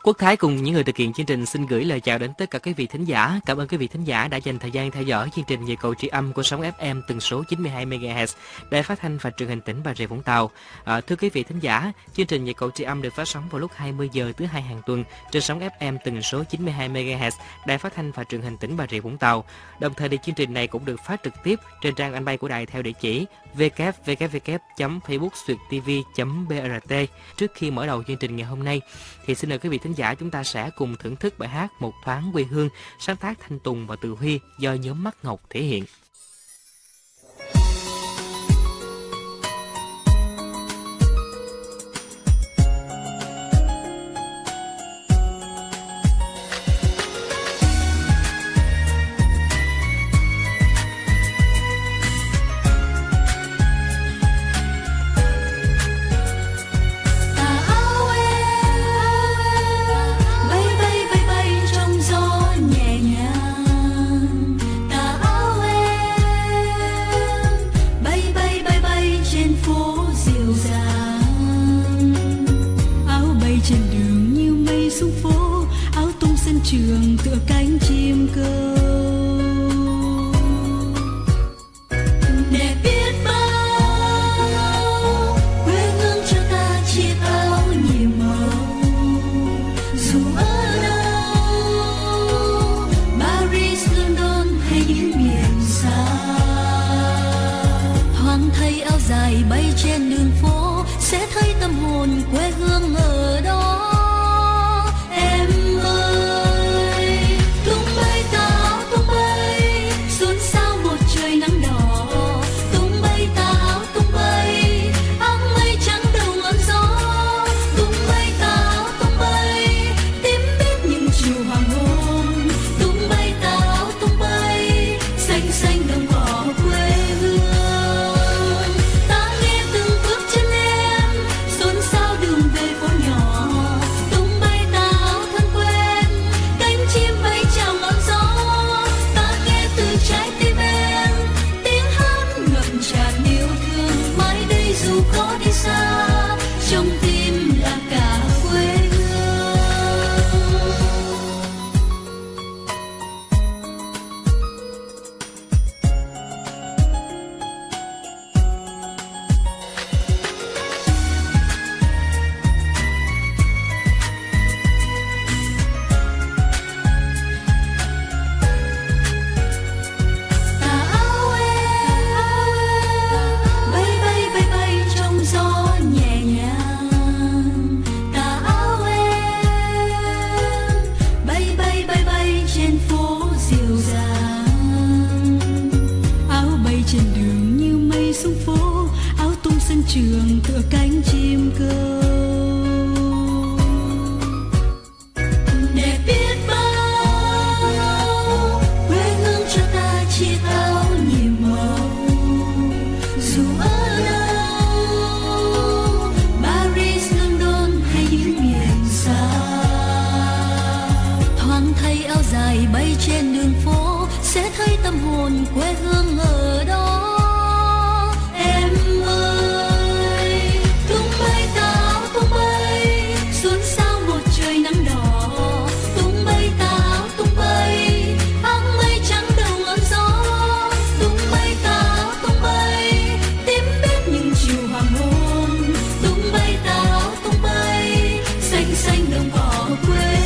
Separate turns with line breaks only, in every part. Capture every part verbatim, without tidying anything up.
Quốc Thái cùng những người thực hiện chương trình xin gửi lời chào đến tất cả quý vị thính giả. Cảm ơn quý vị thính giả đã dành thời gian theo dõi chương trình Nhịp cầu tri âm của sóng ép em tần số chín mươi hai mê ga héc, Đài Phát thanh và Truyền hình tỉnh Bà Rịa Vũng Tàu. À, thưa quý vị thính giả, chương trình Nhịp cầu tri âm được phát sóng vào lúc hai mươi giờ thứ hai hàng tuần trên sóng ép em tần số chín mươi hai mê ga héc, Đài Phát thanh và Truyền hình tỉnh Bà Rịa Vũng Tàu. Đồng thời thì chương trình này cũng được phát trực tiếp trên trang anh bay của đài theo địa chỉ w w w chấm facebook suyệt t v chấm b r t. Trước khi mở đầu chương trình ngày hôm nay thì xin mời quý vị thính giả chúng ta sẽ cùng thưởng thức bài hát Một Thoáng Quê Hương, sáng tác Thanh Tùng và Từ Huy do nhóm Mắt Ngọc thể hiện.
Trường tựa cánh chim câu để biết bao quê hương cho ta chia bao nhiệm màu, dù ở đâu Paris, London hay những miền xa, thoáng thấy áo dài bay trên đường phố sẽ thấy tâm hồn quê hương ở đó. Trường tựa cánh chim câu để biết bao quê hương cho ta chia bao nhiệm màu, dù ở đâu Paris, London hay những miền xa, thoáng thấy áo dài bay trên đường phố sẽ thấy tâm hồn quê hương ở đó.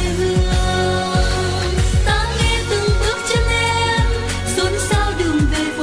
Về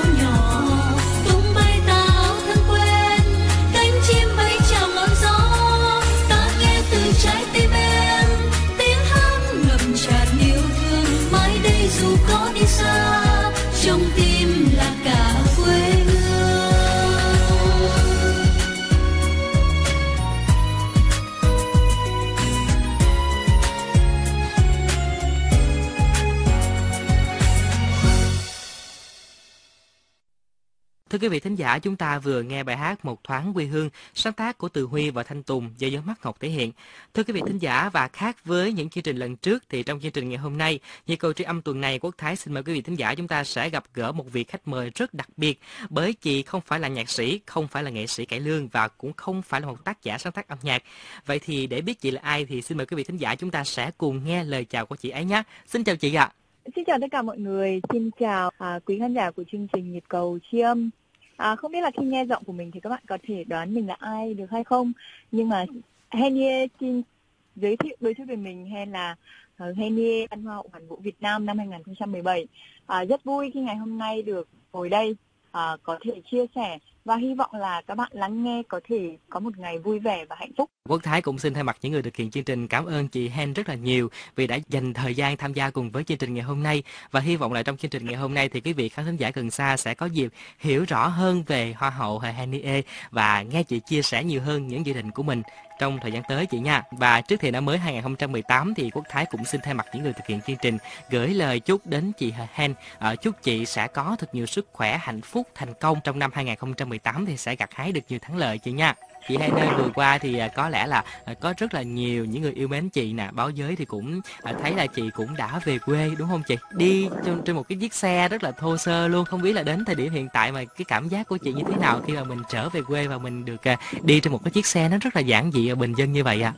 Thưa quý vị thính giả, chúng ta vừa nghe bài hát Một thoáng quê hương, sáng tác của Từ Huy và Thanh Tùng do Gió Mắt Ngọc thể hiện. Thưa quý vị thính giả, và khác với những chương trình lần trước thì trong chương trình ngày hôm nay, như câu tri âm tuần này, Quốc Thái xin mời quý vị thính giả chúng ta sẽ gặp gỡ một vị khách mời rất đặc biệt, bởi chị không phải là nhạc sĩ, không phải là nghệ sĩ cải lương và cũng không phải là một tác giả sáng tác âm nhạc. Vậy thì để biết chị là ai thì xin mời quý vị thính giả chúng ta sẽ cùng nghe lời chào của chị ấy nhé. Xin chào chị ạ.
Xin chào tất cả mọi người, xin chào à, quý khán giả của chương trình Nhịp cầu tri âm. À, không biết là khi nghe giọng của mình thì các bạn có thể đoán mình là ai được hay không? Nhưng mà Henny xin giới thiệu đôi chút về mình. Hen là uh, Henny Văn Hoa hậu Hoàn vũ Việt Nam năm hai không một bảy. À, rất vui khi ngày hôm nay được ngồi đây à, có thể chia sẻ và hy vọng là các bạn lắng nghe có thể có một ngày vui vẻ và hạnh phúc.
Quốc Thái cũng xin thay mặt những người thực hiện chương trình cảm ơn chị Hen rất là nhiều vì đã dành thời gian tham gia cùng với chương trình ngày hôm nay, và hy vọng là trong chương trình ngày hôm nay thì quý vị khán thính giả gần xa sẽ có dịp hiểu rõ hơn về Hoa hậu Henny E và nghe chị chia sẻ nhiều hơn những dự định của mình trong thời gian tới chị nha. Và trước thềm năm mới hai không một tám thì Quốc Thái cũng xin thay mặt những người thực hiện chương trình gửi lời chúc đến chị Hen, à, chúc chị sẽ có thật nhiều sức khỏe, hạnh phúc, thành công trong năm hai không một tám thì sẽ gặt hái được nhiều thắng lợi chị nha. Chị Hen ơi, vừa qua thì à, có lẽ là à, có rất là nhiều những người yêu mến chị nè, báo giới thì cũng à, thấy là chị cũng đã về quê đúng không chị? Đi trên, trên một cái chiếc xe rất là thô sơ luôn. Không biết là đến thời điểm hiện tại mà cái cảm giác của chị như thế nào khi mà mình trở về quê và mình được à, đi trên một cái chiếc xe nó rất là giản dị và bình dân như vậy ạ?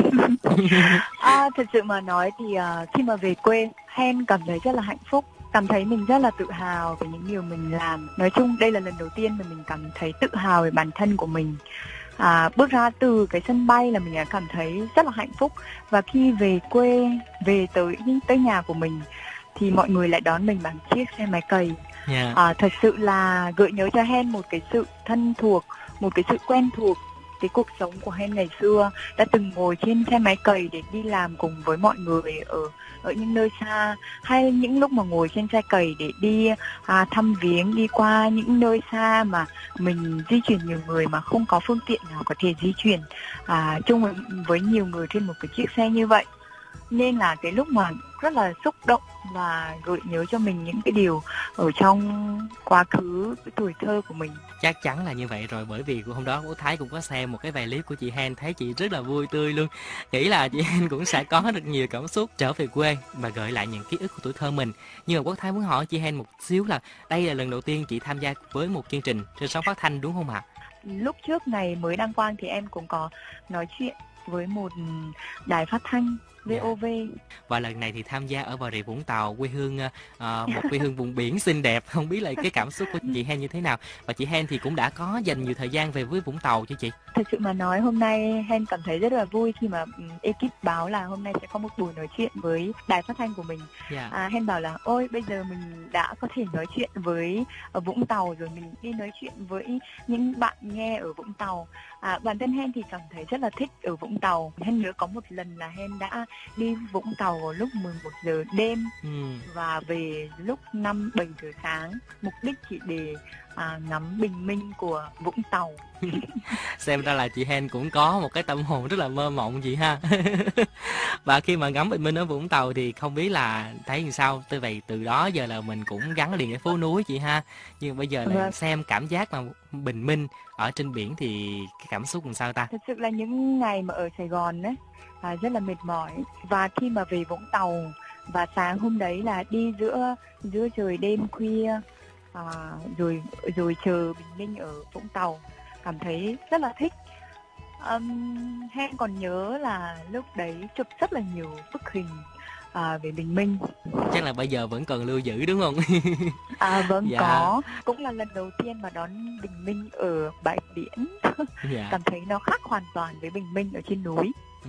À?
À, thật sự mà nói thì uh, khi mà về quê, Hen cảm thấy rất là hạnh phúc, cảm thấy mình rất là tự hào về những điều mình làm. Nói chung đây là lần đầu tiên mà mình cảm thấy tự hào về bản thân của mình. À, bước ra từ cái sân bay là mình đã cảm thấy rất là hạnh phúc, và khi về quê, về tới tới nhà của mình thì mọi người lại đón mình bằng chiếc xe máy cày. Yeah. À, thật sự là gợi nhớ cho Hen một cái sự thân thuộc, một cái sự quen thuộc cái cuộc sống của Hen ngày xưa, đã từng ngồi trên xe máy cày để đi làm cùng với mọi người ở ở những nơi xa, hay những lúc mà ngồi trên xe cày để đi à, thăm viếng, đi qua những nơi xa mà mình di chuyển nhiều người mà không có phương tiện nào có thể di chuyển à, chung với, với nhiều người trên một cái chiếc xe như vậy. Nên là cái lúc mà rất là xúc động và gợi nhớ cho mình những cái điều ở trong quá khứ, cái tuổi thơ của mình.
Chắc chắn là như vậy rồi, bởi vì hôm đó Quốc Thái cũng có xem một cái vài clip của chị Hen, thấy chị rất là vui tươi luôn. Nghĩ là chị Hen cũng sẽ có được nhiều cảm xúc trở về quê và gợi lại những ký ức của tuổi thơ mình. Nhưng mà Quốc Thái muốn hỏi chị Hen một xíu là đây là lần đầu tiên chị tham gia với một chương trình trên sóng phát thanh đúng không ạ?
Lúc trước ngày mới đăng quang thì em cũng có nói chuyện với một đài phát thanh vê o vê. Yeah.
Và lần này thì tham gia ở Bà Rịa Vũng Tàu, quê hương uh, một quê hương vùng biển xinh đẹp. Không biết là cái cảm xúc của chị Hen như thế nào, và chị Hen thì cũng đã có dành nhiều thời gian về với Vũng Tàu chứ chị?
Thật sự mà nói hôm nay Hen cảm thấy rất là vui khi mà um, ekip báo là hôm nay sẽ có một buổi nói chuyện với đài phát thanh của mình. Yeah. À, Hen bảo là ôi bây giờ mình đã có thể nói chuyện với ở Vũng Tàu rồi, mình đi nói chuyện với những bạn nghe ở Vũng Tàu. À, bản thân Hen thì cảm thấy rất là thích ở Vũng Tàu. Hen nhớ có một lần là Hen đã đi Vũng Tàu vào lúc mười một giờ đêm ừ. và về lúc năm bảy giờ sáng, mục đích chỉ để à, ngắm bình minh của Vũng Tàu.
Xem ra là chị Hen cũng có một cái tâm hồn rất là mơ mộng chị ha. Và khi mà ngắm bình minh ở Vũng Tàu thì không biết là thấy làm sao, từ vậy từ đó giờ là mình cũng gắn liền cái phố núi chị ha, nhưng bây giờ là vâng. xem cảm giác mà bình minh ở trên biển thì cái cảm xúc làm sao ta?
Thật sự là những ngày mà ở Sài Gòn đấy à, rất là mệt mỏi, và khi mà về Vũng Tàu và sáng hôm đấy là đi giữa giữa trời đêm khuya à, rồi rồi chờ bình minh ở Vũng Tàu, cảm thấy rất là thích. Um, Hen còn nhớ là lúc đấy chụp rất là nhiều bức hình à, về bình minh.
Chắc là bây giờ vẫn còn lưu giữ đúng không?
À vâng, dạ. Có, cũng là lần đầu tiên mà đón bình minh ở bãi biển. Dạ. Cảm thấy nó khác hoàn toàn với bình minh ở trên núi.
Ừ.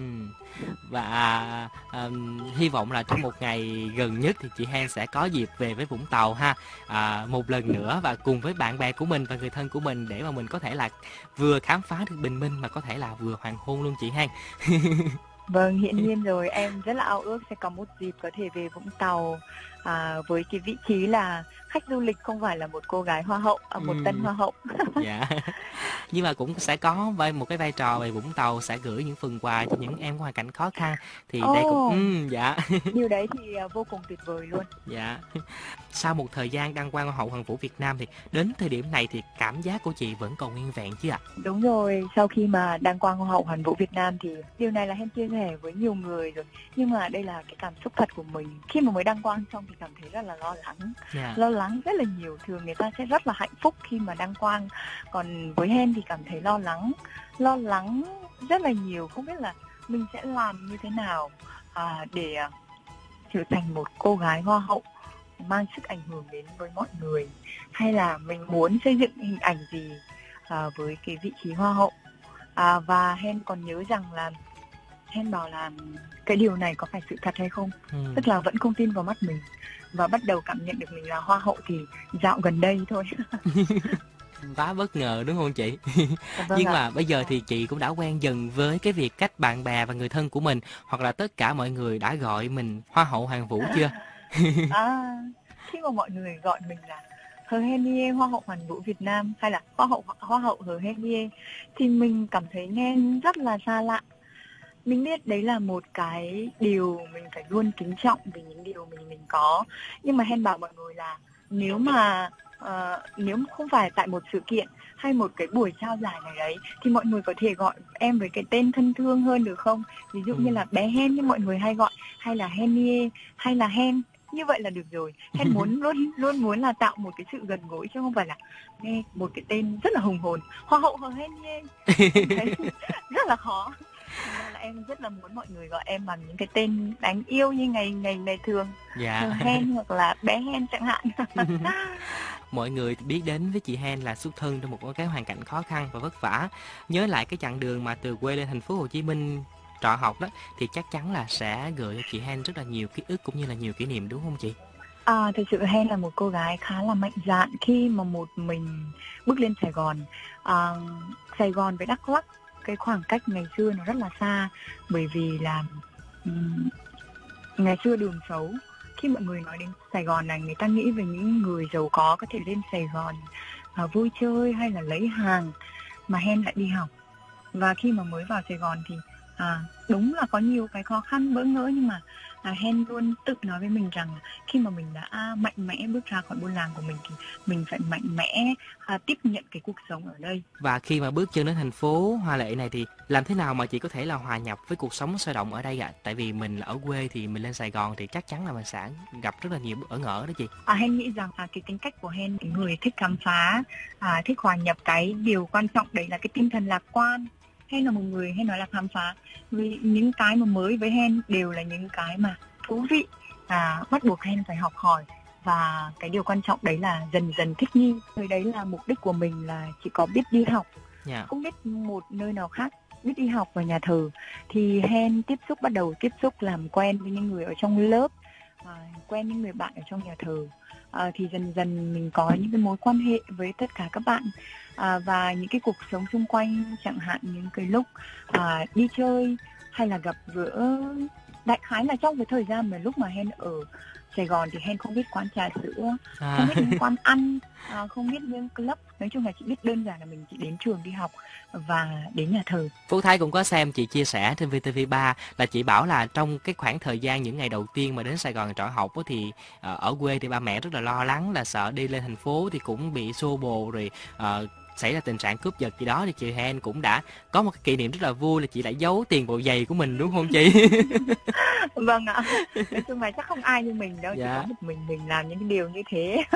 Và um, hy vọng là trong một ngày gần nhất thì chị Hen sẽ có dịp về với Vũng Tàu ha, à, một lần nữa và cùng với bạn bè của mình và người thân của mình để mà mình có thể là vừa khám phá được bình minh mà có thể là vừa hoàng hôn luôn chị Hen.
Vâng, hiển nhiên rồi, em rất là ao ước sẽ có một dịp có thể về Vũng Tàu à, với cái vị trí là khách du lịch, không phải là một cô gái hoa hậu, à, một tân
Ừm.
hoa hậu.
Dạ. Nhưng mà cũng sẽ có vai một cái vai trò về Vũng Tàu sẽ gửi những phần quà cho những em có hoàn cảnh khó khăn, thì đây cũng
Ồ,
ừm, dạ.
điều đấy thì à, vô cùng tuyệt vời luôn.
Dạ. Sau một thời gian đăng quang Hoa hậu Hoàn vũ Việt Nam thì đến thời điểm này thì cảm giác của chị vẫn còn nguyên vẹn chứ ạ?
Đúng rồi, sau khi mà đăng quang Hoa hậu Hoàn vũ Việt Nam thì điều này là Hen chia sẻ với nhiều người rồi. Nhưng mà đây là cái cảm xúc thật của mình. Khi mà mới đăng quang xong thì cảm thấy rất là lo lắng.
Dạ.
Lo lắng rất là nhiều. Thường người ta sẽ rất là hạnh phúc khi mà đăng quang. Còn với Hen thì cảm thấy lo lắng. Lo lắng rất là nhiều. Không biết là mình sẽ làm như thế nào à, để à, trở thành một cô gái hoa hậu mang sức ảnh hưởng đến với mọi người, hay là mình muốn xây dựng hình ảnh gì à, với cái vị trí hoa hậu. À, và Hen còn nhớ rằng là Hen bảo là cái điều này có phải sự thật hay không,
Ừ.
tức là vẫn không tin vào mắt mình và bắt đầu cảm nhận được mình là hoa hậu thì dạo gần đây thôi.
Quá bất ngờ đúng không chị?
Dạ vâng
Nhưng
ạ.
mà bây giờ thì chị cũng đã quen dần với cái việc cách bạn bè và người thân của mình, hoặc là tất cả mọi người đã gọi mình Hoa hậu Hoàn Vũ chưa?
À, khi mà mọi người gọi mình là Hờ Henie Hoa hậu Hoàn vũ Việt Nam hay là Hoa hậu Hoa hậu Hờ Henie thì mình cảm thấy nghe rất là xa lạ. Mình biết đấy là một cái điều mình phải luôn kính trọng vì những điều mình mình có. Nhưng mà Hen bảo mọi người là nếu mà uh, nếu không phải tại một sự kiện hay một cái buổi trao giải này đấy thì mọi người có thể gọi em với cái tên thân thương hơn được không? Ví dụ
Ừ.
như là bé Hen như mọi người hay gọi, hay là Henie, hay là Hen. Như vậy là được rồi. Hen muốn luôn luôn muốn là tạo một cái sự gần gũi chứ không phải là nghe một cái tên rất là hùng hồn Hoa hậu Hờ Henie. Em thấy rất là khó. Thành ra là em rất là muốn mọi người gọi em bằng những cái tên đáng yêu như ngày ngày ngày thường,
Dạ.
Hờ Hen hoặc là bé Hen chẳng hạn.
Mọi người biết đến với chị Hen là xuất thân trong một cái hoàn cảnh khó khăn và vất vả. Nhớ lại cái chặng đường mà từ quê lên thành phố Hồ Chí Minh trọ học đó, thì chắc chắn là sẽ gợi cho chị Hen rất là nhiều ký ức cũng như là nhiều kỷ niệm đúng không chị?
À, thực sự Hen là một cô gái khá là mạnh dạn khi mà một mình bước lên Sài Gòn. À, Sài Gòn với Đắk Lắk, cái khoảng cách ngày xưa nó rất là xa, bởi vì là um, ngày xưa đường xấu. Khi mọi người nói đến Sài Gòn này, người ta nghĩ về những người giàu có có thể lên Sài Gòn à, vui chơi hay là lấy hàng, mà Hen lại đi học. Và khi mà mới vào Sài Gòn thì à, đúng là có nhiều cái khó khăn bỡ ngỡ, nhưng mà à, Hen luôn tự nói với mình rằng khi mà mình đã à, mạnh mẽ bước ra khỏi buôn làng của mình thì mình phải mạnh mẽ à, tiếp nhận cái cuộc sống ở đây.
Và khi mà bước chân đến thành phố Hoa Lệ này thì làm thế nào mà chị có thể là hòa nhập với cuộc sống sôi động ở đây ạ? À? Tại vì mình là ở quê thì mình lên Sài Gòn thì chắc chắn là mình sẽ gặp rất là nhiều bỡ ngỡ đó chị.
À, Hen nghĩ rằng à, cái tính cách của Hen, cái người thích khám phá, à, thích hòa nhập, cái điều quan trọng đấy là cái tinh thần lạc quan. Hen là một người hay nói là khám phá, vì những cái mà mới với Hen đều là những cái mà thú vị, à, bắt buộc Hen phải học hỏi. Và cái điều quan trọng đấy là dần dần thích nghi. Thời đấy là mục đích của mình là chỉ có biết đi học,
Yeah.
không biết một nơi nào khác, biết đi học vào nhà thờ. Thì Hen tiếp xúc, bắt đầu tiếp xúc làm quen với những người ở trong lớp, à, quen những người bạn ở trong nhà thờ. À, thì dần dần mình có những cái mối quan hệ với tất cả các bạn, à, và những cái cuộc sống xung quanh, chẳng hạn những cái lúc à, đi chơi hay là gặp gỡ. Đại khái là trong cái thời gian mà lúc mà Hen ở Sài Gòn thì Hen không biết quán trà sữa,
À.
không biết những quán ăn, à, không biết những club. Nói chung là chỉ biết đơn giản là mình chỉ đến trường đi học và đến nhà thờ.
Phú Thái cũng có xem chị chia sẻ trên vê tê vê ba là chị bảo là trong cái khoảng thời gian những ngày đầu tiên mà đến Sài Gòn trọ học thì ở quê thì ba mẹ rất là lo lắng, là sợ đi lên thành phố thì cũng bị xô bồ rồi uh, xảy ra tình trạng cướp giật gì đó, thì chị Hen cũng đã có một cái kỷ niệm rất là vui là chị đã giấu tiền vào giày của mình đúng không chị?
Vâng ạ. Nói chung là chắc không ai như mình đâu,
Dạ.
chỉ có một mình mình làm những cái điều như thế.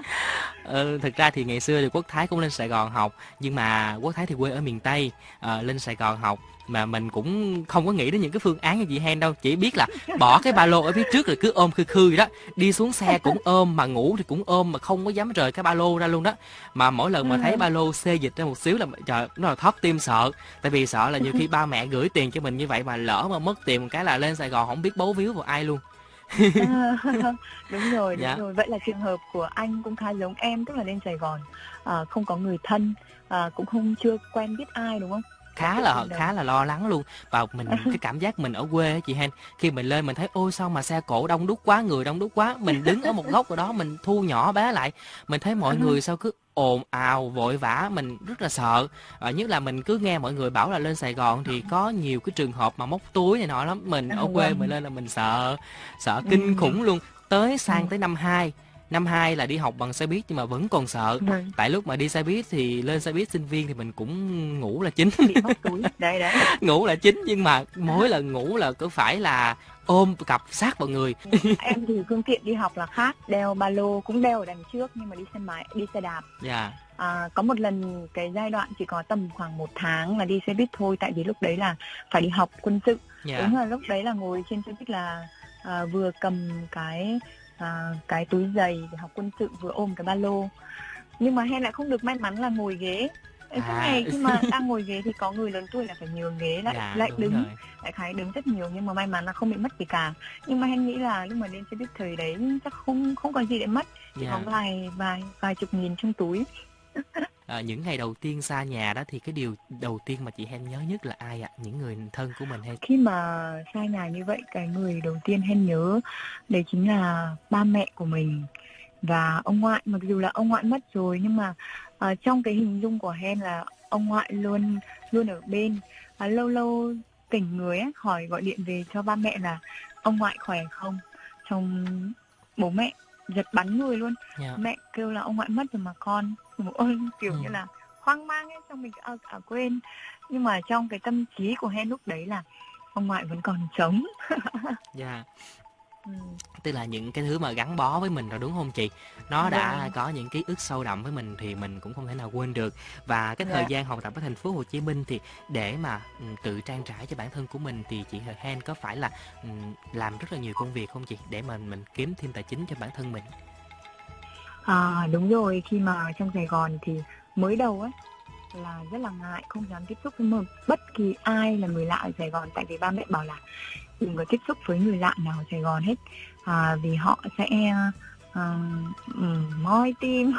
Ừ, thực ra thì ngày xưa thì Quốc Thái cũng lên Sài Gòn học, nhưng mà Quốc Thái thì quê ở miền Tây, à, lên Sài Gòn học mà mình cũng không có nghĩ đến những cái phương án như chị Hen đâu, chỉ biết là bỏ cái ba lô ở phía trước rồi cứ ôm khư khư vậy đó, đi xuống xe cũng ôm, mà ngủ thì cũng ôm, mà không có dám rời cái ba lô ra luôn đó. Mà mỗi lần mà thấy ba lô xê dịch ra một xíu là trời, nó là thót tim sợ, tại vì sợ là nhiều khi ba mẹ gửi tiền cho mình như vậy mà lỡ mà mất tiền một cái là lên Sài Gòn không biết bấu víu vào ai luôn.
À, đúng rồi, đúng
Dạ.
rồi. Vậy là trường hợp của anh cũng khá giống em, tức là lên Sài Gòn à, không có người thân, à, cũng không chưa quen biết ai đúng không?
khá là khá là lo lắng luôn. Và mình cái cảm giác mình ở quê á chị Hen, khi mình lên mình thấy ôi sao mà xe cộ đông đúc quá, người đông đúc quá, mình đứng ở một góc ở đó mình thu nhỏ bé lại, mình thấy mọi người sao cứ ồn ào vội vã, mình rất là sợ. À, nhất là mình cứ nghe mọi người bảo là lên Sài Gòn thì có nhiều cái trường hợp mà móc túi này nọ lắm, mình ở quê mình lên là mình sợ sợ kinh khủng luôn. Tới sang tới năm hai năm hai là đi học bằng xe buýt nhưng mà vẫn còn sợ.
Vâng.
Tại lúc mà đi xe buýt thì lên xe buýt sinh viên thì mình cũng ngủ là chính.
Bị móc túi đấy đấy.
Ngủ là chính, nhưng mà mỗi lần ngủ là cứ phải là ôm cặp sát vào người.
Em thì phương tiện đi học là khác, đeo ba lô cũng đeo ở đằng trước nhưng mà đi xe máy, đi xe đạp.
Dạ.
À, có một lần cái giai đoạn chỉ có tầm khoảng một tháng là đi xe buýt thôi, tại vì lúc đấy là phải đi học quân sự.
Dạ.
Đúng là lúc đấy là ngồi trên xe buýt là à, vừa cầm cái à, cái túi giày để học quân sự, vừa ôm cái ba lô. Nhưng mà Hen lại không được may mắn là ngồi ghế. Cái
À.
này khi mà đang ngồi ghế thì có người lớn tuổi là phải nhường ghế lại,
Dạ,
lại
đúng
đứng,
rồi.
lại khái đứng rất nhiều, nhưng mà may mắn là không bị mất gì cả. Nhưng mà Hen nghĩ là lúc mà lên xe buýt thời đấy chắc không không có gì để mất, chỉ
Dạ.
có vài vài vài chục nghìn trong túi.
À, những ngày đầu tiên xa nhà đó thì cái điều đầu tiên mà chị Hen nhớ nhất là ai ạ? Những người thân của mình hay?
Khi mà xa nhà như vậy, cái người đầu tiên Hen nhớ đấy chính là ba mẹ của mình và ông ngoại. Mặc dù là ông ngoại mất rồi nhưng mà uh, trong cái hình dung của Hen là ông ngoại luôn luôn ở bên. Uh, lâu lâu tỉnh người ấy, hỏi gọi điện về cho ba mẹ là ông ngoại khỏe không. Xong bố mẹ giật bắn người luôn.
Dạ.
Mẹ kêu là ông ngoại mất rồi mà con. Ôi, kiểu
Ừ.
như là hoang mang ấy, xong mình à, à, quên. Nhưng mà trong cái tâm trí của Hen lúc đấy là ông ngoại vẫn còn sống.
Dạ.
Ừ.
Tức là những cái thứ mà gắn bó với mình rồi đúng không chị? Nó đã
Vâng.
có những ký ức sâu đậm với mình thì mình cũng không thể nào quên được. Và cái thời
Dạ.
gian học tập ở thành phố Hồ Chí Minh thì để mà ừ, tự trang trải cho bản thân của mình thì chị Hen có phải là ừ, làm rất là nhiều công việc không chị? Để mà mình kiếm thêm tài chính cho bản thân mình.
À, đúng rồi, khi mà ở trong Sài Gòn thì mới đầu ấy là rất là ngại, không dám tiếp xúc với một bất kỳ ai là người lạ ở Sài Gòn, tại vì ba mẹ bảo là đừng có tiếp xúc với người lạ nào ở Sài Gòn hết, à, vì họ sẽ à, um, moi tim,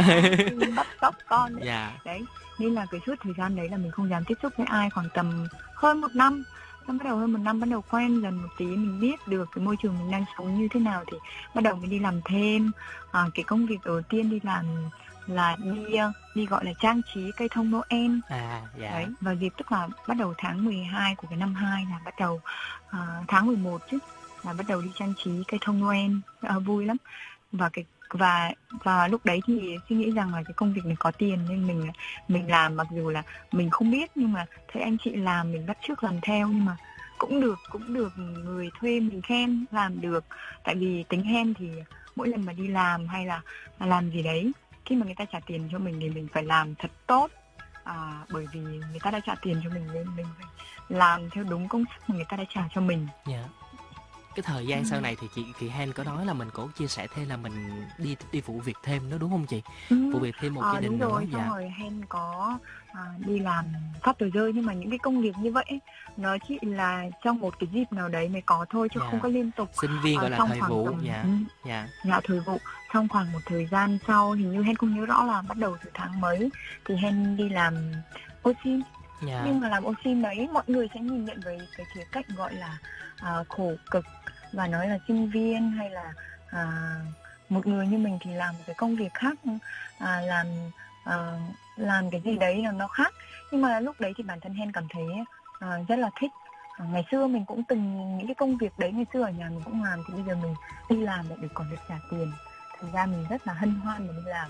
tim bắt cóc con đấy.
Dạ.
Đấy, nên là cái suốt thời gian đấy là mình không dám tiếp xúc với ai, khoảng tầm hơn một năm. Xong bắt đầu hơn một năm bắt đầu quen dần một tí, mình biết được cái môi trường mình đang sống như thế nào thì bắt đầu mình đi làm thêm. À, cái công việc đầu tiên đi làm là đi đi gọi là trang trí cây thông Noel.
À, dạ.
Đấy, vào dịp tức là bắt đầu tháng mười hai của cái năm hai là bắt đầu à, tháng mười một chứ, là bắt đầu đi trang trí cây thông Noel, à, vui lắm. Và cái và và lúc đấy thì suy nghĩ rằng là cái công việc này có tiền nên mình mình làm, mặc dù là mình không biết nhưng mà thấy anh chị làm mình bắt chước làm theo, nhưng mà cũng được cũng được người thuê mình khen làm được. Tại vì tính Hen thì mỗi lần mà đi làm hay là làm gì đấy, khi mà người ta trả tiền cho mình thì mình phải làm thật tốt, à, bởi vì người ta đã trả tiền cho mình nên mình phải làm theo đúng công sức mà người ta đã trả cho mình.
Dạ. Cái thời gian sau này thì chị chị Hen có nói là mình có chia sẻ thêm là mình đi đi phụ việc thêm nữa đúng không chị?
Ừ.
Phụ việc thêm một
À,
gia đình
đúng
nữa.
rồi,
Dạ.
xong rồi Hen có à, đi làm phát tờ rơi, nhưng mà những cái công việc như vậy ấy, nó chỉ là trong một cái dịp nào đấy mới có thôi chứ
Dạ.
không có liên tục.
Sinh viên gọi
À,
là
trong
thời
khoảng
vụ.
tầm-
Dạ.
ừ,
Dạ.
Dạ, thời vụ. Trong khoảng một thời gian sau, hình như Hen không nhớ rõ là bắt đầu từ tháng mấy, thì Hen đi làm ô xin.
Dạ.
Nhưng mà làm ô xin đấy mọi người sẽ nhìn nhận với cái khía cạnh gọi là à, khổ cực và nói là sinh viên hay là à, một người như mình thì làm một cái công việc khác, à, làm à, làm cái gì đấy là nó khác. Nhưng mà lúc đấy thì bản thân Hen cảm thấy à, rất là thích. À, ngày xưa mình cũng từng những cái công việc đấy, ngày xưa ở nhà mình cũng làm, thì bây giờ mình đi làm để còn được trả tiền, thành ra mình rất là hân hoan để đi làm.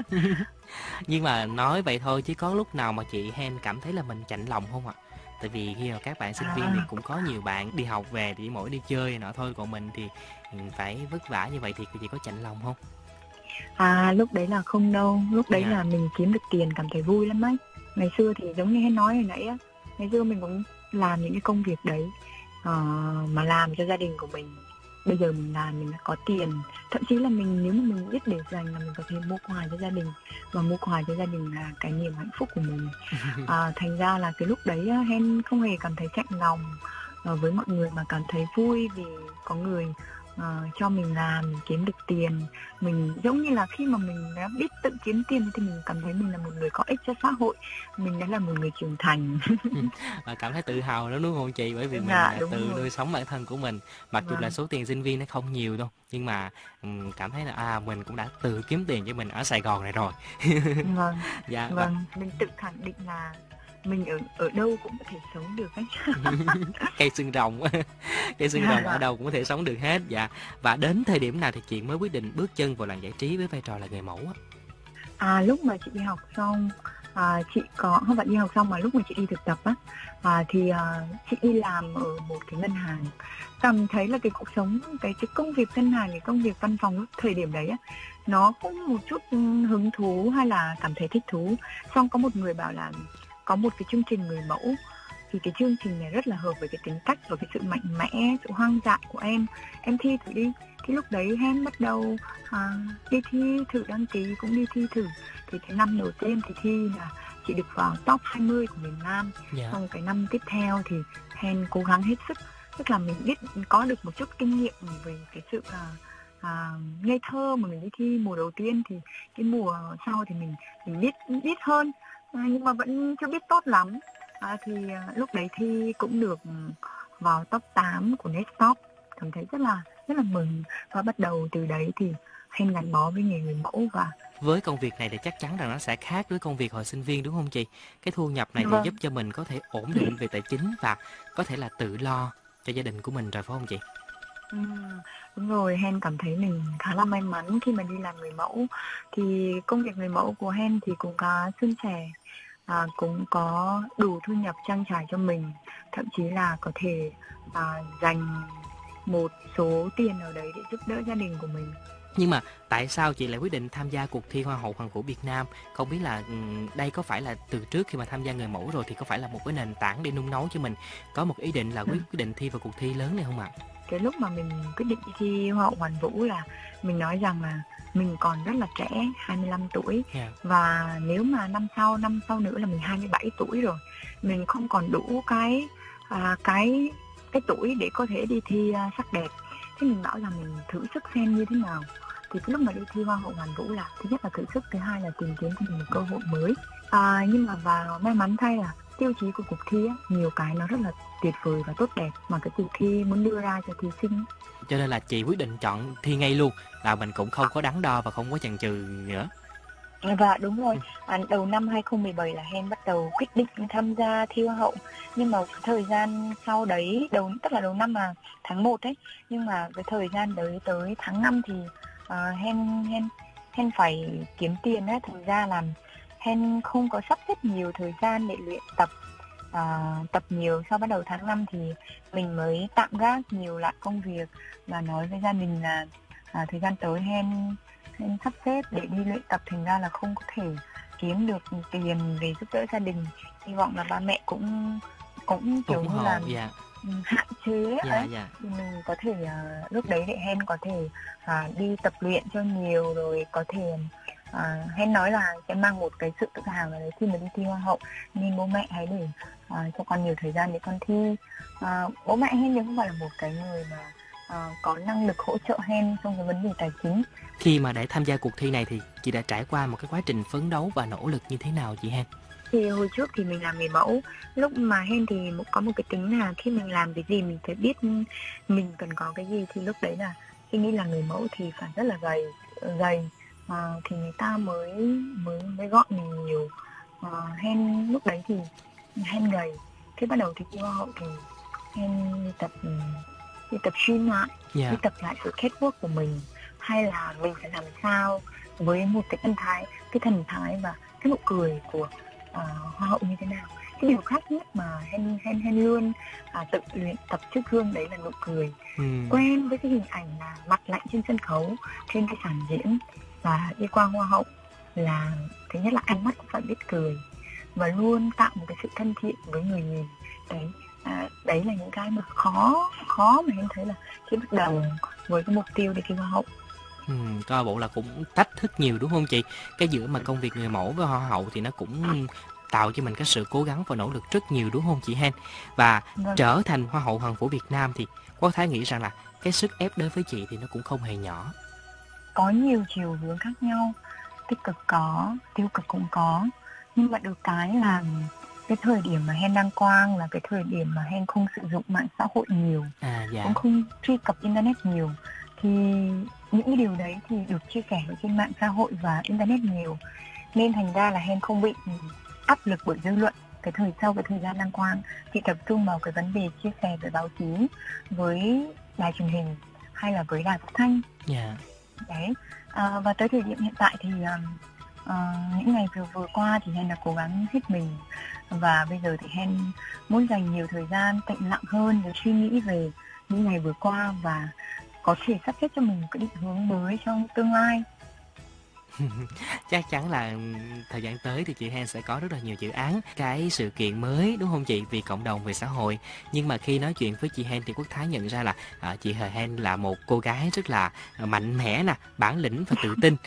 Nhưng mà nói vậy thôi chứ có lúc nào mà chị Hen cảm thấy là mình chạnh lòng không ạ? Tại vì khi mà các bạn sinh viên
À.
thì cũng có nhiều bạn đi học về thì mỗi đi chơi nọ thôi, còn mình thì phải vất vả như vậy thì chị có chạnh lòng không?
À, lúc đấy là không đâu, lúc đấy
Dạ.
là mình kiếm được tiền cảm thấy vui lắm ấy. Ngày xưa thì giống như Hen nói hồi nãy á, ngày xưa mình cũng làm những cái công việc đấy ờ, mà làm cho gia đình của mình. Bây giờ mình làm mình đã có tiền, thậm chí là mình nếu mà mình biết để dành là mình có thể mua quà cho gia đình, và mua quà cho gia đình là cái niềm hạnh phúc của mình. À, thành ra là cái lúc đấy á, Hen không hề cảm thấy chạnh lòng ờ, với mọi người, mà cảm thấy vui vì có người ờ, cho mình làm, mình kiếm được tiền. Mình giống như là khi mà mình đã biết tự kiếm tiền thì mình cảm thấy mình là một người có ích cho xã hội, mình đã là một người trưởng thành.
Và cảm thấy tự hào đó đúng không chị? Bởi vì mình
Dạ
à,
đúng
tự
rồi.
nuôi sống bản thân của mình. Mặc dù là
Vâng,
số tiền sinh viên nó không nhiều đâu, nhưng mà ừm, cảm thấy là à mình cũng đã tự kiếm tiền cho mình ở Sài Gòn này rồi.
vâng,
Dạ và
vâng, mình tự khẳng định là mình ở ở đâu cũng có thể sống được ấy.
cây xương rồng á, cây xương rồng ở đâu cũng có thể sống được hết. Dạ. Và đến thời điểm nào thì chị mới quyết định bước chân vào làng giải trí với vai trò là người mẫu á?
À, lúc mà chị đi học xong, à, chị có không phải đi học xong mà lúc mà chị đi thực tập á, à, thì à, chị đi làm ở một cái ngân hàng. Cảm thấy là cái cuộc sống, cái cái công việc ngân hàng, cái công việc văn phòng lúc thời điểm đấy á, nó cũng một chút ừ, hứng thú hay là cảm thấy thích thú. Xong có một người bảo là có một cái chương trình người mẫu, thì cái chương trình này rất là hợp với cái tính cách và cái sự mạnh mẽ, sự hoang dại của em. Em thi thử đi. Thì lúc đấy Hen bắt đầu à, đi thi thử, đăng ký cũng đi thi thử. Thì cái năm đầu tiên thì thi là chị được vào top hai mươi của miền Nam.
Dạ.
Xong cái năm tiếp theo thì Hen cố gắng hết sức. Tức là mình biết có được một chút kinh nghiệm về cái sự à, à, ngây thơ mà mình đi thi mùa đầu tiên. Thì cái mùa sau thì mình mình biết biết hơn, à, nhưng mà vẫn chưa biết tốt lắm. À, thì à, lúc đấy thi cũng được vào top tám của Nesttop, cảm thấy rất là rất là mừng. Và bắt đầu từ đấy thì Hen gắn bó với nghề người mẫu. Và
Với công việc này thì chắc chắn rằng nó sẽ khác với công việc hồi sinh viên đúng không chị? Cái thu nhập này thì
vâng,
giúp cho mình có thể ổn định về tài chính và có thể là tự lo cho gia đình của mình rồi phải không chị?
ừ, đúng rồi. Hen cảm thấy mình khá là may mắn khi mà đi làm người mẫu. Thì công việc người mẫu của Hen thì cũng có suôn sẻ, à, cũng có đủ thu nhập trang trải cho mình, thậm chí là có thể à, dành một số tiền ở đấy để giúp đỡ gia đình của mình.
Nhưng mà tại sao chị lại quyết định tham gia cuộc thi Hoa hậu Hoàng vũ Việt Nam? Không biết là ừm, đây có phải là từ trước khi mà tham gia người mẫu rồi thì có phải là một cái nền tảng để nung nấu cho mình có một ý định là quyết quyết định thi vào cuộc thi lớn này không ạ?
Cái lúc mà mình quyết định đi thi Hoa hậu Hoàn vũ là mình nói rằng là mình còn rất là trẻ, hai mươi lăm tuổi.
Yeah.
Và nếu mà năm sau, năm sau nữa là mình hai mươi bảy tuổi rồi, mình không còn đủ cái à, cái cái tuổi để có thể đi thi à, sắc đẹp. Thế mình bảo là mình thử sức xem như thế nào. Thì cái lúc mà đi thi Hoa hậu Hoàn vũ là thứ nhất là thử sức, thứ hai là tìm kiếm cho mình một cơ hội mới. À, nhưng mà và may mắn thay là tiêu chí của cuộc thi á, nhiều cái nó rất là tuyệt vời và tốt đẹp mà cái cuộc thi muốn đưa ra cho thí sinh.
Cho nên là chị quyết định chọn thi ngay luôn, là mình cũng không có đắn đo và không có chần chừ nữa.
Và đúng rồi, à, đầu năm hai không một bảy là Hen bắt đầu quyết định tham gia thi Hoa hậu. Nhưng mà thời gian sau đấy, đầu tức là đầu năm là tháng một ấy, nhưng mà cái thời gian đấy tới tháng năm thì uh, Hen Hen Hen phải kiếm tiền ấy, thành ra là Hen không có sắp xếp nhiều thời gian để luyện tập. À, tập nhiều. Sau bắt đầu tháng năm thì mình mới tạm gác nhiều lại công việc và nói với gia đình là à, thời gian tới Hen Hen sắp xếp để đi luyện tập, thành ra là không có thể kiếm được tiền về giúp đỡ gia đình. Hy vọng là ba mẹ cũng cũng kiểu
ủng
như
hộ.
là
Dạ.
hạn chế
Dạ,
ấy,
dạ.
thì mình có thể à, lúc đấy để Hen có thể à, đi tập luyện cho nhiều, rồi có thể à, Hen nói là sẽ mang một cái sự tự hào là đấy khi mà đi thi Hoa hậu, nên bố mẹ hãy để à, cho con nhiều thời gian để con thi. À, bố mẹ Hen thì không phải là một cái người mà à, có năng lực hỗ trợ Hen trong cái vấn đề tài chính.
Khi mà để tham gia cuộc thi này thì chị đã trải qua một cái quá trình phấn đấu và nỗ lực như thế nào chị Hen?
Thì hồi trước thì mình làm người mẫu, lúc mà Hen thì có một cái tính là khi mình làm cái gì mình phải biết mình cần có cái gì. Thì lúc đấy là khi nghĩ là người mẫu thì phải rất là gầy gầy à, thì người ta mới mới mới gọi mình nhiều. à, Hen lúc đấy thì Hen gầy, thế bắt đầu thì khi Hoa hậu thì Hen đi tập đi tập gym lại,
Dạ.
đi tập lại sự catwalk của mình, hay là mình phải làm sao với một cái thần thái cái thần thái và cái nụ cười của uh, Hoa hậu như thế nào. Cái điều khác nhất mà Hen Hen Hen luôn uh, tự luyện tập trước gương đấy là nụ cười.
Ừ.
Quen với cái hình ảnh là mặt lạnh trên sân khấu, trên cái sàn diễn, và đi qua Hoa hậu là thứ nhất là ánh mắt cũng phải biết cười và luôn tạo một cái sự thân thiện với người nhìn. Đấy, à, đấy là những cái mà khó khó mà em thấy là khi bắt đầu với cái mục tiêu để thi Hoa hậu.
Ừ, coi bộ là cũng thách thức nhiều đúng không chị? Cái giữa mà công việc người mẫu với Hoa hậu thì nó cũng tạo cho mình cái sự cố gắng và nỗ lực rất nhiều đúng không chị Hen? Và
Vâng.
trở thành Hoa hậu Hoàng vũ Việt Nam thì có thể nghĩ rằng là cái sức ép đối với chị thì nó cũng không hề nhỏ.
Có nhiều chiều hướng khác nhau, tích cực có, tiêu cực cũng có. Nhưng mà được cái là cái thời điểm mà Hen đăng quang là cái thời điểm mà Hen không sử dụng mạng xã hội nhiều,
À dạ.
cũng không truy cập internet nhiều, thì những cái điều đấy thì được chia sẻ ở trên mạng xã hội và internet nhiều, nên thành ra là Hen không bị áp lực bởi dư luận. Cái thời sau cái thời gian đăng quang thì tập trung vào cái vấn đề chia sẻ với báo chí, với đài truyền hình hay là với đài phát thanh.
Dạ.
Đấy. À, và tới thời điểm hiện tại thì uh, những ngày vừa vừa qua thì Hen đã cố gắng hết mình, và bây giờ thì Hen muốn dành nhiều thời gian tĩnh lặng hơn để suy nghĩ về những ngày vừa qua và có thể sắp xếp cho mình một cái định hướng mới trong tương lai.
Chắc chắn là thời gian tới thì chị Hen sẽ có rất là nhiều dự án, cái sự kiện mới đúng không chị, vì cộng đồng, vì xã hội. Nhưng mà khi nói chuyện với chị Hen thì Quốc Thái nhận ra là à, chị Hờ Hen là một cô gái rất là mạnh mẽ nè, bản lĩnh và tự tin.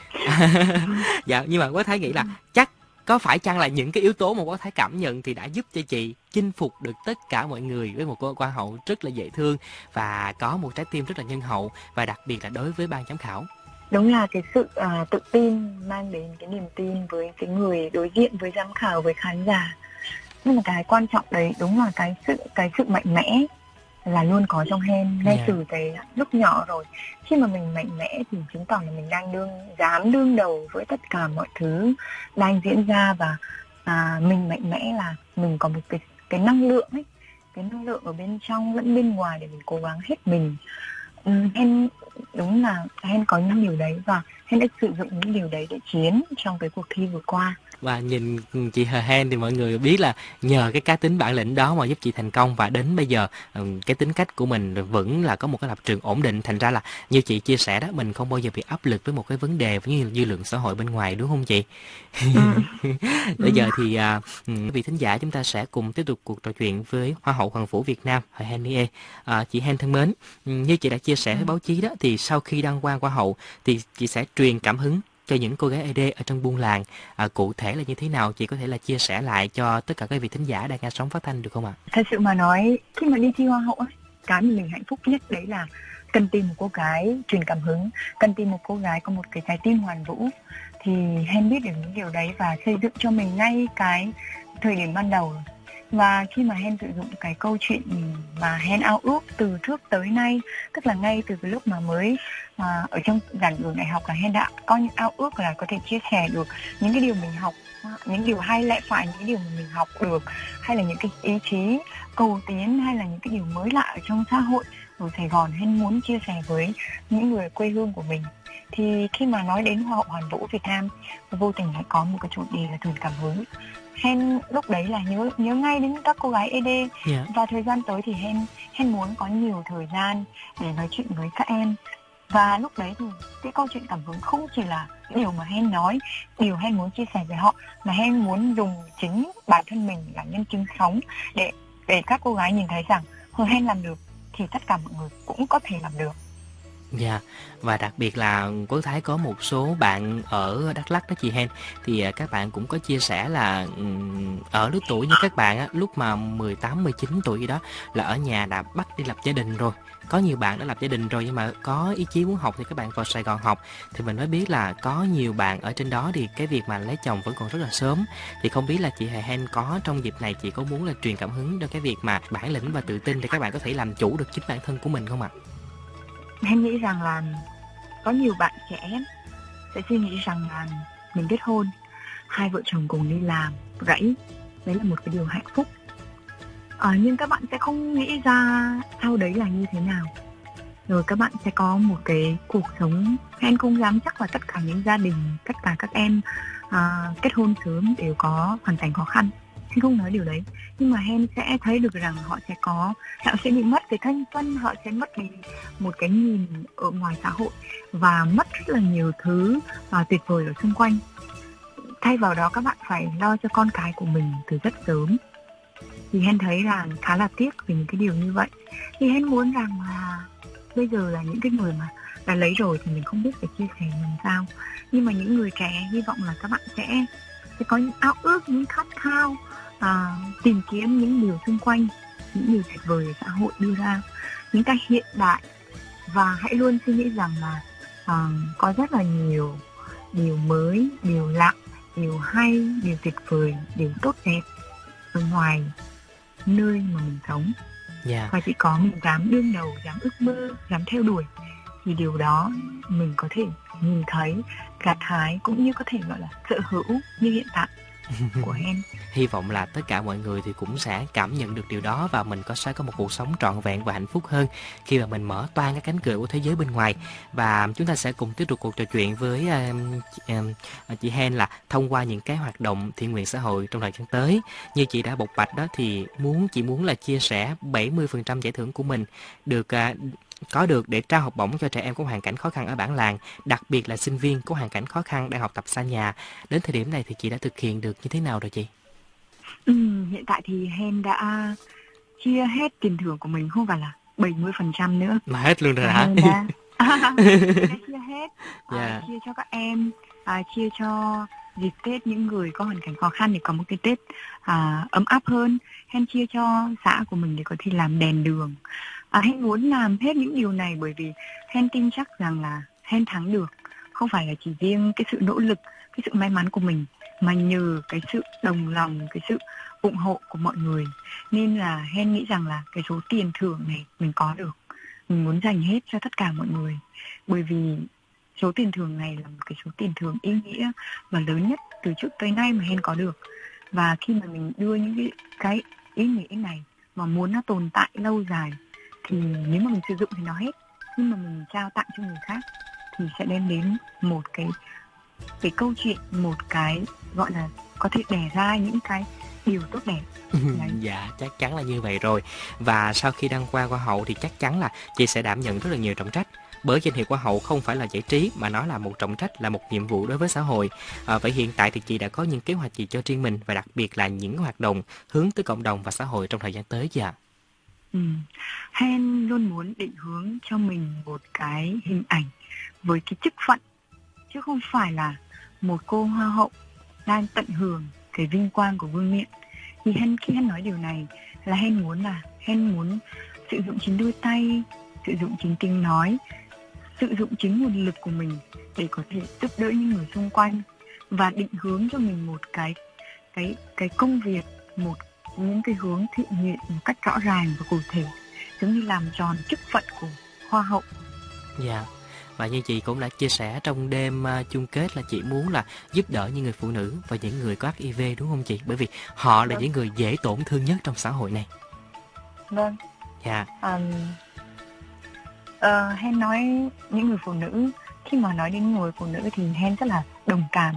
Dạ, nhưng mà Quốc Thái nghĩ là chắc có phải chăng là những cái yếu tố mà Quốc Thái cảm nhận thì đã giúp cho chị chinh phục được tất cả mọi người với một cô quan hậu rất là dễ thương và có một trái tim rất là nhân hậu, và đặc biệt là đối với ban giám khảo.
Đúng là cái sự uh, tự tin mang đến cái niềm tin với cái người đối diện, với giám khảo, với khán giả. Nhưng mà cái quan trọng đấy đúng là cái sự cái sự mạnh mẽ là luôn có trong Hen ngay yeah. từ cái lúc nhỏ rồi. Khi mà mình mạnh mẽ thì chứng tỏ là mình đang đương dám đương đầu với tất cả mọi thứ đang diễn ra, và à, mình mạnh mẽ là mình có một cái cái năng lượng ấy, cái năng lượng ở bên trong lẫn bên ngoài để mình cố gắng hết mình. Um, Hen đúng là Hen có những điều đấy và Hen đã sử dụng những điều đấy để chiến trong cái cuộc thi vừa qua.
Và nhìn chị Hờ Hen thì mọi người biết là nhờ cái cá tính bản lĩnh đó mà giúp chị thành công, và đến bây giờ cái tính cách của mình vẫn là có một cái lập trường ổn định. Thành ra là như chị chia sẻ đó, mình không bao giờ bị áp lực với một cái vấn đề như dư luận xã hội bên ngoài, đúng không chị? Ừ. Bây giờ thì à, vị thính giả chúng ta sẽ cùng tiếp tục cuộc trò chuyện với Hoa hậu Hoàng vũ Việt Nam Hờ Hen Nie. À, chị Hen thân mến, như chị đã chia sẻ với báo chí đó, thì sau khi đăng quang Hoa hậu thì chị sẽ truyền cảm hứng cho những cô gái e đê ở trong buôn làng. À, cụ thể là như thế nào, chị có thể là chia sẻ lại cho tất cả các vị thính giả đang nghe sóng phát thanh được không ạ?
Thật sự mà nói, khi mà đi thi Hoa hậu ấy, cái mà mình hạnh phúc nhất đấy là cần tìm một cô gái truyền cảm hứng, cần tìm một cô gái có một cái trái tim hoàn vũ. Thì Hen biết được những điều đấy và xây dựng cho mình ngay cái thời điểm ban đầu. Và khi mà Hen sử dụng cái câu chuyện mà Hen ao ước từ trước tới nay, tức là ngay từ cái lúc mà mới à, ở trong giảng đường đại học là Hen đã có những ao ước là có thể chia sẻ được những cái điều mình học, những điều hay lẽ phải, những điều mà mình học được, hay là những cái ý chí cầu tiến, hay là những cái điều mới lạ ở trong xã hội ở Sài Gòn, Hen muốn chia sẻ với những người quê hương của mình. Thì khi mà nói đến Hoa hậu Hoàn vũ Việt Nam, vô tình lại có một cái chủ đề là truyền cảm hứng. Hen lúc đấy là nhớ nhớ ngay đến các cô gái e đê. Yeah. Và thời gian tới thì Hen Hen muốn có nhiều thời gian để nói chuyện với các em. Và lúc đấy thì cái câu chuyện cảm hứng không chỉ là điều mà Hen nói, điều Hen muốn chia sẻ với họ, mà Hen muốn dùng chính bản thân mình là nhân chứng sống để để các cô gái nhìn thấy rằng hồi Hen làm được thì tất cả mọi người cũng có thể làm được.
Dạ, yeah. Và đặc biệt là Quốc Thái có một số bạn ở Đắk Lắk đó chị Hen, thì các bạn cũng có chia sẻ là ở lứa tuổi như các bạn á, lúc mà mười tám, mười chín tuổi đó là ở nhà đã bắt đi lập gia đình rồi. Có nhiều bạn đã lập gia đình rồi nhưng mà có ý chí muốn học thì các bạn vào Sài Gòn học. Thì mình mới biết là có nhiều bạn ở trên đó thì cái việc mà lấy chồng vẫn còn rất là sớm. Thì không biết là chị Hờ Hen có trong dịp này chị có muốn là truyền cảm hứng cho cái việc mà bản lĩnh và tự tin để các bạn có thể làm chủ được chính bản thân của mình không ạ?
Em nghĩ rằng là có nhiều bạn trẻ sẽ suy nghĩ rằng là mình kết hôn, hai vợ chồng cùng đi làm, rẫy, đấy là một cái điều hạnh phúc. À, nhưng các bạn sẽ không nghĩ ra sau đấy là như thế nào. Rồi các bạn sẽ có một cái cuộc sống, em không dám chắc là tất cả những gia đình, tất cả các em à, kết hôn sớm đều có hoàn cảnh khó khăn. Hen không nói điều đấy, nhưng mà Hen sẽ thấy được rằng họ sẽ có, họ sẽ bị mất cái thanh xuân, họ sẽ mất đi một cái nhìn ở ngoài xã hội và mất rất là nhiều thứ uh, tuyệt vời ở xung quanh. Thay vào đó các bạn phải lo cho con cái của mình từ rất sớm. Thì Hen thấy là khá là tiếc về những cái điều như vậy. Thì Hen muốn rằng là bây giờ là những cái người mà đã lấy rồi thì mình không biết phải chia sẻ làm sao, nhưng mà những người trẻ hy vọng là các bạn sẽ sẽ có những ao ước, những khát khao, à, tìm kiếm những điều xung quanh, những điều tuyệt vời xã hội đưa ra, những cái hiện đại và hãy luôn suy nghĩ rằng là à, có rất là nhiều điều mới, điều lạ, điều hay, điều tuyệt vời, điều tốt đẹp ở ngoài nơi mà mình sống.
Dạ.
Và chỉ có mình dám đương đầu, dám ước mơ, dám theo đuổi thì điều đó mình có thể nhìn thấy, gặt hái cũng như có thể gọi là sở hữu như hiện tại của em.
Hy vọng là tất cả mọi người thì cũng sẽ cảm nhận được điều đó và mình có sẽ có một cuộc sống trọn vẹn và hạnh phúc hơn khi mà mình mở toang cái cánh cửa của thế giới bên ngoài. Và chúng ta sẽ cùng tiếp tục cuộc trò chuyện với um, um, chị Hen là thông qua những cái hoạt động thiện nguyện xã hội trong thời gian tới. Như chị đã bộc bạch đó thì muốn chị muốn là chia sẻ bảy mươi phần trăm giải thưởng của mình được uh, có được để trao học bổng cho trẻ em có hoàn cảnh khó khăn ở bản làng, đặc biệt là sinh viên có hoàn cảnh khó khăn đang học tập xa nhà. Đến thời điểm này thì chị đã thực hiện được như thế nào rồi chị?
Ừ, hiện tại thì Hen đã chia hết tiền thưởng của mình, không phải là bảy mươi phần trăm nữa.
Mà hết luôn rồi
Và
hả?
Hen đã, Hen đã chia hết,
Yeah.
à, chia cho các em, à, chia cho dịp Tết những người có hoàn cảnh khó khăn để có một cái Tết à, ấm áp hơn. Hen chia cho xã của mình để có thể làm đèn đường. À, Hen muốn làm hết những điều này bởi vì Hen tin chắc rằng là Hen thắng được. Không phải là chỉ riêng cái sự nỗ lực, cái sự may mắn của mình, mà nhờ cái sự đồng lòng, cái sự ủng hộ của mọi người. Nên là Hen nghĩ rằng là cái số tiền thưởng này mình có được, mình muốn dành hết cho tất cả mọi người. Bởi vì số tiền thưởng này là một cái số tiền thưởng ý nghĩa và lớn nhất từ trước tới nay mà Hen có được. Và khi mà mình đưa những cái, cái ý nghĩa này mà muốn nó tồn tại lâu dài thì nếu mà mình sử dụng thì nó hết, nhưng mà mình trao tặng cho người khác thì sẽ đem đến một cái cái câu chuyện, một cái gọi là có thể đẻ ra những cái điều tốt đẹp.
Dạ, chắc chắn là như vậy rồi. Và sau khi đăng qua Hoa hậu thì chắc chắn là chị sẽ đảm nhận rất là nhiều trọng trách. Bởi danh hiệu Hoa hậu không phải là giải trí mà nó là một trọng trách, là một nhiệm vụ đối với xã hội. À, vậy hiện tại thì chị đã có những kế hoạch gì cho riêng mình và đặc biệt là những hoạt động hướng tới cộng đồng và xã hội trong thời gian tới chưa ạ?
Ừ. Hen luôn muốn định hướng cho mình một cái hình ảnh với cái chức phận, chứ không phải là một cô hoa hậu đang tận hưởng cái vinh quang của vương miện. Thì Hen khi Hen nói điều này là Hen muốn là Hen muốn sử dụng chính đôi tay, sử dụng chính tiếng nói, sử dụng chính nguồn lực của mình để có thể giúp đỡ những người xung quanh và định hướng cho mình một cái cái cái công việc, một những cái hướng thiện nguyện một cách rõ ràng và cụ thể, giống như làm tròn chức phận của hoa hậu.
Dạ. Và như chị cũng đã chia sẻ trong đêm uh, chung kết là chị muốn là giúp đỡ những người phụ nữ và những người có hát i vê, đúng không chị? Bởi vì họ là
Vâng.
những người dễ tổn thương nhất trong xã hội này.
Vâng.
Dạ.
Um, uh, Hen nói những người phụ nữ, khi mà nói đến người phụ nữ thì Hen rất là đồng cảm.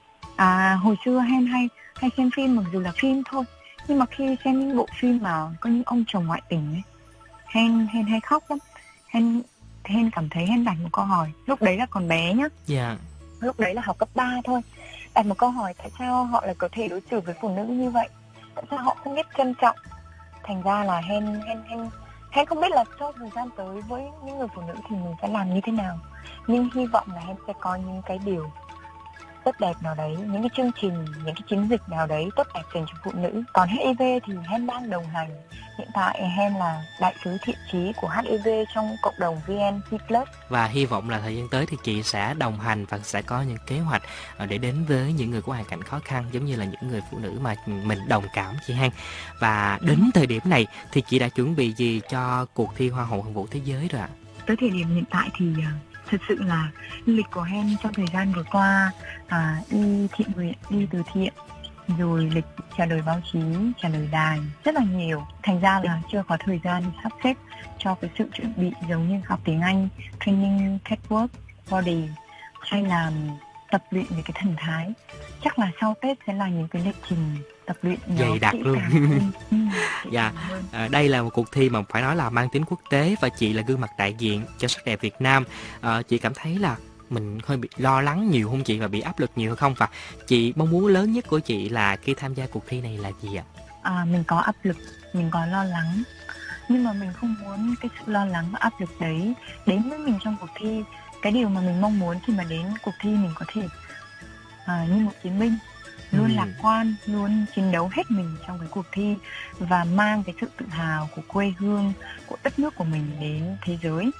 À, hồi xưa Hen hay hay xem phim, mặc dù là phim thôi, nhưng mà khi xem những bộ phim mà có những ông chồng ngoại tình ấy, Hen Hen hay khóc lắm. Hen Hen cảm thấy Hen đặt một câu hỏi, lúc đấy là còn bé nhá,
Dạ.
lúc đấy là học cấp ba thôi, đặt một câu hỏi tại sao họ lại có thể đối xử với phụ nữ như vậy, tại sao họ không biết trân trọng. Thành ra là Hen Hen Hen Hen không biết là trong thời gian tới với những người phụ nữ thì mình sẽ làm như thế nào, nhưng hy vọng là Hen sẽ có những cái điều tốt đẹp nào đấy, những cái chương trình, những cái chiến dịch nào đấy tốt đẹp dành cho phụ nữ. Còn hát i vê thì Hen đang đồng hành. Hiện tại Hen là đại sứ thiện chí của hát i vê trong cộng đồng vê en xê plus.
Và hy vọng là thời gian tới thì chị sẽ đồng hành và sẽ có những kế hoạch để đến với những người có hoàn cảnh khó khăn, giống như là những người phụ nữ mà mình đồng cảm chị Hen. Và đến thời điểm này thì chị đã chuẩn bị gì cho cuộc thi Hoa hậu Hoàn vũ thế giới rồi ạ?
Tới thời điểm hiện tại thì thật sự là lịch của Hen trong thời gian vừa qua à, đi thiện nguyện, đi từ thiện, rồi lịch trả lời báo chí, trả lời đài rất là nhiều. Thành ra là chưa có thời gian sắp xếp cho cái sự chuẩn bị giống như học tiếng Anh, training catwalk, body, hay là tập luyện về cái thần thái. Chắc là sau Tết sẽ là những cái lịch trình tập luyện
dày đặc luôn.
ừ,
Dạ, à, đây là một cuộc thi mà phải nói là mang tính quốc tế và chị là gương mặt đại diện cho sắc đẹp Việt Nam. À, chị cảm thấy là mình hơi bị lo lắng nhiều không chị, và bị áp lực nhiều hay không, và chị mong muốn lớn nhất của chị là khi tham gia cuộc thi này là gì ạ?
À, mình có áp lực, mình có lo lắng, nhưng mà mình không muốn cái sự lo lắng và áp lực đấy đến với mình trong cuộc thi. Cái điều mà mình mong muốn khi mà đến cuộc thi mình có thể à, như một chiến binh, luôn
Ừ.
lạc quan, luôn chiến đấu hết mình trong cái cuộc thi và mang cái sự tự hào của quê hương, của đất nước của mình đến thế giới.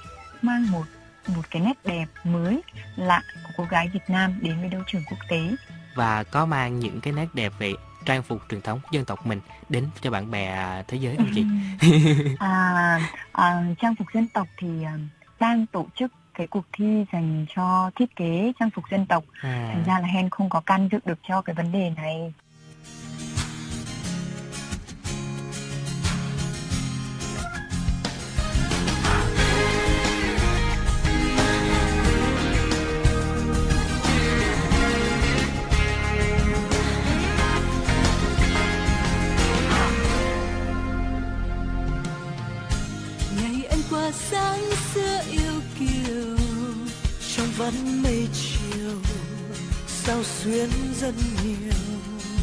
mang một một cái nét đẹp mới lạ của cô gái Việt Nam đến với đấu trường quốc tế.
Và có mang những cái nét đẹp về trang phục truyền thống dân tộc mình đến cho bạn bè thế giới không chị?
à, à, trang phục dân tộc thì uh, đang tổ chức cái cuộc thi dành cho thiết kế trang phục dân tộc. À. Thành ra là Hen không có can dự được cho cái vấn đề này.
Sáng xưa yêu kiều
trong vắt mây chiều sao xuyến rất nhiều,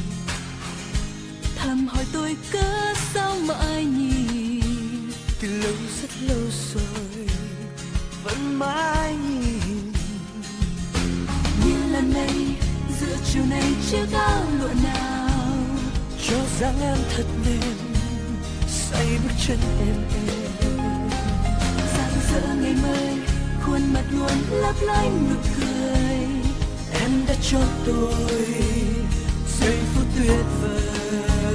thầm hỏi tôi cớ sao mãi nhìn,
từ lâu rất lâu rồi vẫn mãi nhìn.
như lần này giữa chiều nay chiếc áo lụa nào
cho dáng em thật mềm say bước chân em em.
Giữa ngày mới khuôn mặt luôn lấp lánh nụ cười,
em đã cho tôi giây phút tuyệt vời.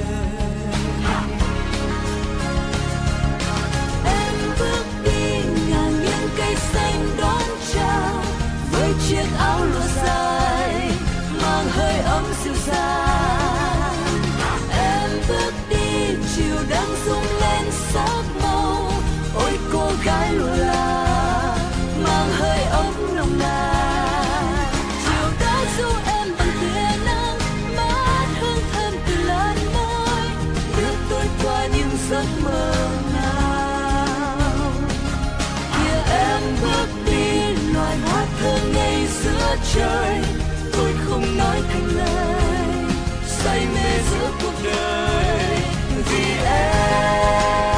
em bước đi ngang những cây xanh đón chào với chiếc áo lụa dài mang hơi ấm dịu dàng. Em bước đi chiều đang rung lên sắc màu, ôi cô gái lụa là mang hơi ấm nồng nàn. Chiều đã du em bằng tia nắng mát hương thơm từ làn môi, đưa tôi qua những giấc mơ nào. Kia em bước đi loài hoa thơ ngây giữa trời, tôi không nói thành lời say mê giữa cuộc đời vì em.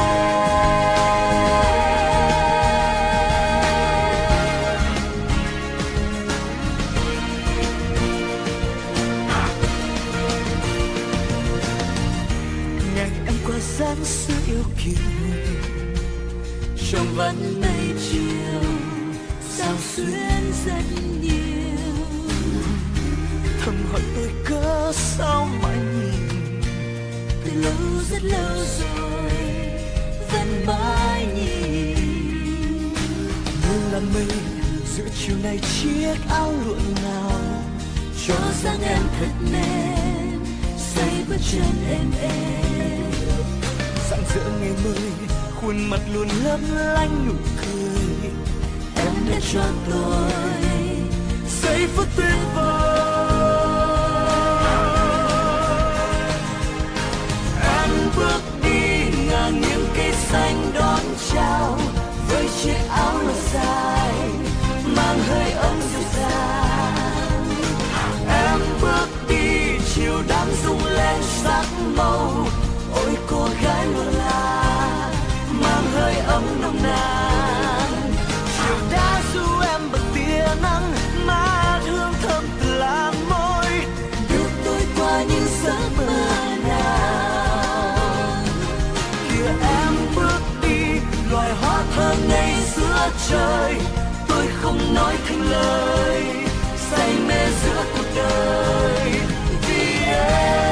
Sáng xưa yêu kiều
trong vắt mây chiều sao xuyến rất nhiều,
thầm hỏi tôi cớ sao mãi nhìn,
từ lâu rất lâu rồi vẫn mãi nhìn.
như là mây giữa chiều nay chiếc áo lụa nào
cho dáng em thật mềm say bước chân êm êm.
rạng rỡ ngày mới khuôn mặt luôn lấp lánh nụ cười,
em đã cho tôi
giây phút tuyệt vời.
em bước đi ngang những cây xanh đón chào với chiếc áo lụa dài mang hơi ấm dịu dàng.
Em bước đi chiều đang rung lên sắc màu, ôi cô gái lụa là mang hơi ấm nồng nàn. Chiều đã du em bằng tia nắng mát hương thơm từ làn môi,
đưa tôi qua những giấc mơ nào.
kìa em bước đi loài hoa thơ ngây giữa trời, tôi không nói thành lời say mê giữa cuộc đời vì em.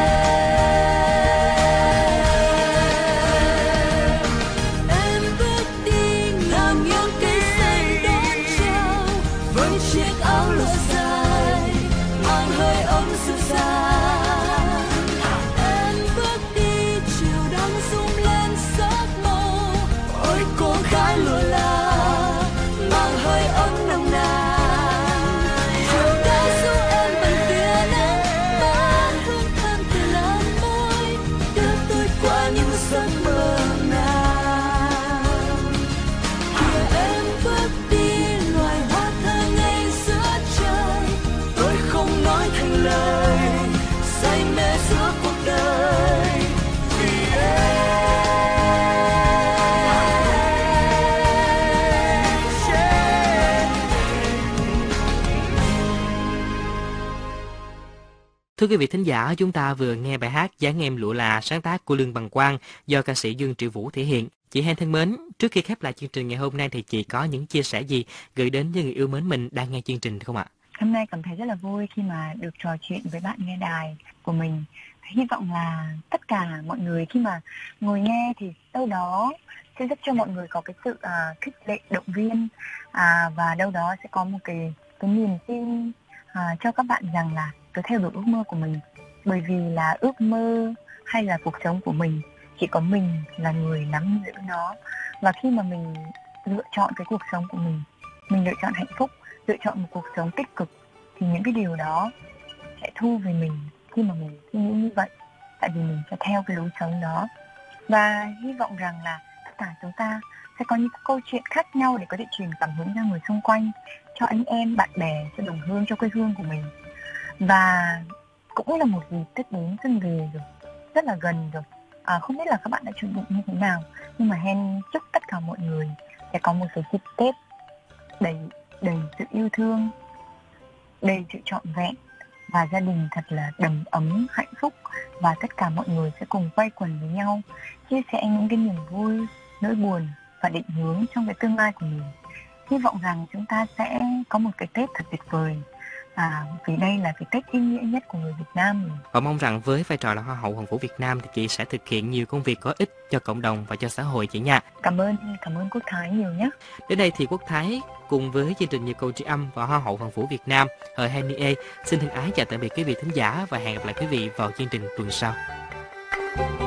Thưa quý vị thính giả, chúng ta vừa nghe bài hát Dáng Em Lụa Là sáng tác của Lương Bằng Quang do ca sĩ Dương Triệu Vũ thể hiện. Chị Hen thân mến, trước khi khép lại chương trình ngày hôm nay thì chị có những chia sẻ gì gửi đến những người yêu mến mình đang nghe chương trình không ạ?
Hôm nay cảm thấy rất là vui khi mà được trò chuyện với bạn nghe đài của mình. Hy vọng là tất cả mọi người khi mà ngồi nghe thì đâu đó sẽ giúp cho mọi người có cái sự à, khích lệ, động viên à, và đâu đó sẽ có một cái, cái niềm tin à, cho các bạn rằng là cứ theo đuổi ước mơ của mình. Bởi vì là ước mơ hay là cuộc sống của mình chỉ có mình là người nắm giữ nó. Và khi mà mình lựa chọn cái cuộc sống của mình, mình lựa chọn hạnh phúc, lựa chọn một cuộc sống tích cực, thì những cái điều đó sẽ thu về mình khi mà mình suy nghĩ như vậy. Tại vì mình sẽ theo cái lối sống đó. Và hy vọng rằng là tất cả chúng ta sẽ có những câu chuyện khác nhau để có thể truyền cảm hứng cho người xung quanh, cho anh em, bạn bè, cho đồng hương, cho quê hương của mình. Và cũng là một dịp Tết đến xuân về rồi, rất là gần rồi. À, không biết là các bạn đã chuẩn bị như thế nào, nhưng mà Hen chúc tất cả mọi người sẽ có một cái dịp Tết đầy đầy sự yêu thương, đầy sự trọn vẹn và gia đình thật là đầm ấm, hạnh phúc, và tất cả mọi người sẽ cùng quây quần với nhau, chia sẻ những cái niềm vui, nỗi buồn và định hướng trong cái tương lai của mình. Hy vọng rằng chúng ta sẽ có một cái Tết thật tuyệt vời. À, vì đây là cái Tết ý nghĩa nhất của người Việt Nam.
Và mong rằng với vai trò là Hoa hậu Hoàng vũ Việt Nam thì chị sẽ thực hiện nhiều công việc có ích cho cộng đồng và cho xã hội chị nha.
Cảm ơn, cảm ơn Quốc Thái nhiều nhé.
Đến đây thì Quốc Thái cùng với chương trình Nhịp cầu tri âm và Hoa hậu Hoàng vũ Việt Nam Hờ Henny A xin thân ái chào tạm biệt quý vị thính giả và hẹn gặp lại quý vị vào chương trình tuần sau.